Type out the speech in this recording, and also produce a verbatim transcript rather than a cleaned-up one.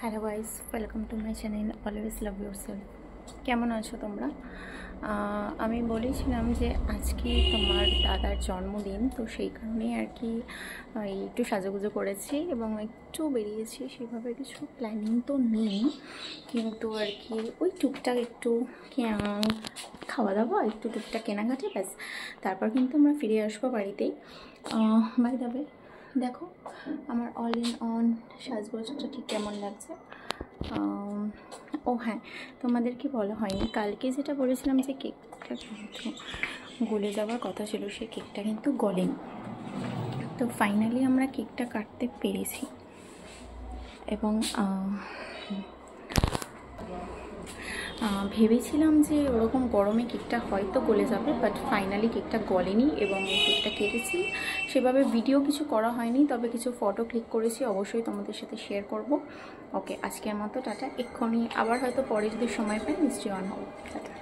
Hello guys, welcome to my channel always love yourself. কেমন আছো তোমরা? আমি বলেছিলাম যে আজকে তোমার দাদার জন্মদিন, তো সেই কারণেই আর কি একটু সাজুগুজু করেছি এবং একটু বেরিয়েছি। সেভাবে কিছু প্ল্যানিং তো নেই, কিন্তু আর কি ওই টুকটাক একটু খাওয়া দাওয়া, একটু টুকটাক কেনাকাটি, ব্যাস। তারপর কিন্তু আমরা ফিরে আসবো বাড়িতেই। বাই দ্য ওয়ে, দেখো আমার অল ইন অন সাজগোজটা ঠিক কেমন লাগছে। ও হ্যাঁ, তোমাদেরকে বলা হয়নি, কালকে যেটা বলেছিলাম যে কেকটা কিন্তু গলে যাওয়ার কথা ছিল, সেই কেকটা কিন্তু গলেনি। তো ফাইনালি আমরা কেকটা কাটতে পেরেছি এবং ভেবেছিলাম যে ওরকম গরমে কেকটা হয়তো গলে যাবে, বাট ফাইনালি কেকটা গলেনি এবং কেকটা কেটেছি। সেভাবে ভিডিও কিছু করা হয়নি, তবে কিছু ফটো ক্লিক করেছি, অবশ্যই তোমাদের সাথে শেয়ার করব। ওকে, আজকের মতো টাটা। এক্ষুনি আবার হয়তো পরে যদি সময় পাই নিশ্চয়ই অন হবো। টাটা।